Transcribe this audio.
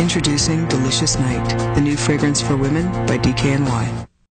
Introducing Delicious Night, the new fragrance for women by DKNY.